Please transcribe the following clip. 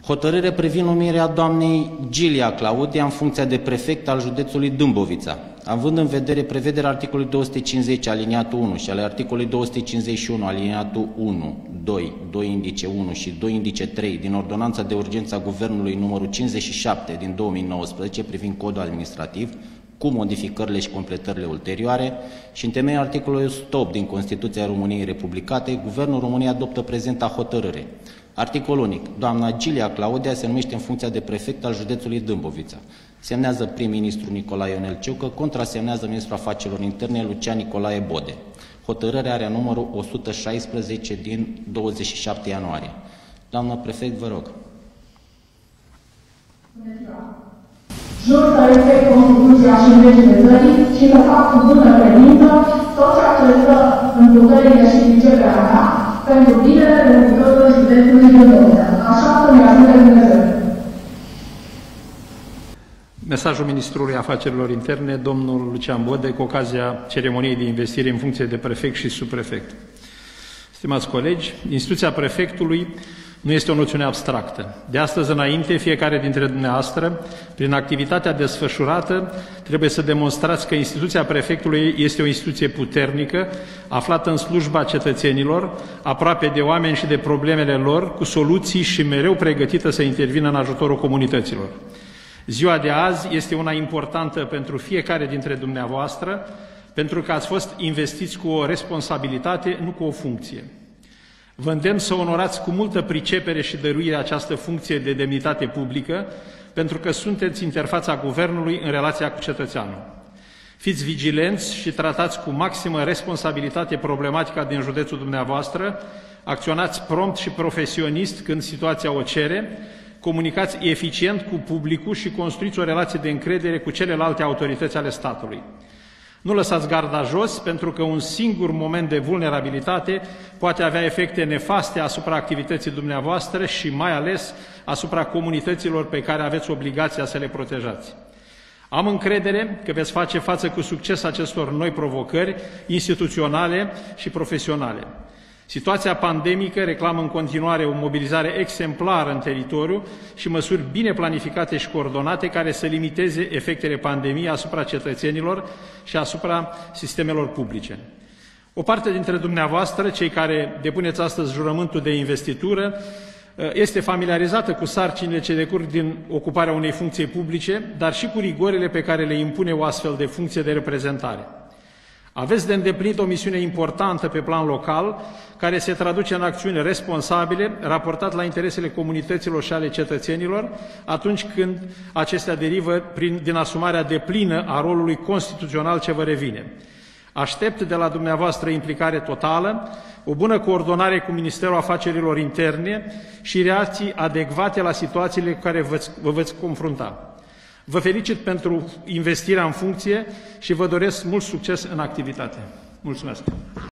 Hotărâre privind numirea doamnei Gilia Claudia în funcția de prefect al județului Dâmbovița. Având în vedere prevederea articolului 250 aliniatul 1 și ale articolului 251 aliniatul 1, 2 indice 1 și 2 indice 3 din Ordonanța de Urgență a Guvernului numărul 57 din 2019 privind codul administrativ, cu modificările și completările ulterioare, și în temeiul articolului 108 din Constituția României Republicate, Guvernul României adoptă prezenta hotărâre. Articol unic. Doamna Gilia Claudia se numește în funcția de prefect al județului Dâmbovița. Semnează prim-ministru Nicolae Ionel Ciucă, contrasemnează ministrul afacerilor interne Lucian Nicolae Bode. Hotărârea are numărul 116 din 27 ianuarie. Doamnă prefect, vă rog. Jur să respect Constituția și legile țării și să fac cu bună credință tot ceea ce stă în puterile și priceperea mea pentru binele locuitorilor județului Dâmbovița. Așa să-mi ajute Dumnezeu. Mesajul Ministrului Afacerilor Interne, domnul Lucian Bode, cu ocazia ceremoniei de investire în funcție de prefect și subprefect. Stimați colegi, instituția prefectului nu este o noțiune abstractă. De astăzi înainte, fiecare dintre dumneavoastră, prin activitatea desfășurată, trebuie să demonstrați că instituția prefectului este o instituție puternică, aflată în slujba cetățenilor, aproape de oameni și de problemele lor, cu soluții și mereu pregătită să intervină în ajutorul comunităților. Ziua de azi este una importantă pentru fiecare dintre dumneavoastră, pentru că ați fost investiți cu o responsabilitate, nu cu o funcție. Vă îndemn să onorați cu multă pricepere și dăruire această funcție de demnitate publică, pentru că sunteți interfața Guvernului în relația cu cetățeanul. Fiți vigilenți și tratați cu maximă responsabilitate problematica din județul dumneavoastră, acționați prompt și profesionist când situația o cere, comunicați eficient cu publicul și construiți o relație de încredere cu celelalte autorități ale statului. Nu lăsați garda jos, pentru că un singur moment de vulnerabilitate poate avea efecte nefaste asupra activității dumneavoastră și mai ales asupra comunităților pe care aveți obligația să le protejați. Am încredere că veți face față cu succes acestor noi provocări instituționale și profesionale. Situația pandemică reclamă în continuare o mobilizare exemplară în teritoriu și măsuri bine planificate și coordonate care să limiteze efectele pandemiei asupra cetățenilor și asupra sistemelor publice. O parte dintre dumneavoastră, cei care depuneți astăzi jurământul de investitură, este familiarizată cu sarcinile ce decurg din ocuparea unei funcții publice, dar și cu rigorile pe care le impune o astfel de funcție de reprezentare. Aveți de îndeplinit o misiune importantă pe plan local, care se traduce în acțiuni responsabile, raportat la interesele comunităților și ale cetățenilor, atunci când acestea derivă din asumarea deplină a rolului constituțional ce vă revine. Aștept de la dumneavoastră implicare totală, o bună coordonare cu Ministerul Afacerilor Interne și reacții adecvate la situațiile cu care vă veți confrunta. Vă felicit pentru investirea în funcție și vă doresc mult succes în activitate. Mulțumesc!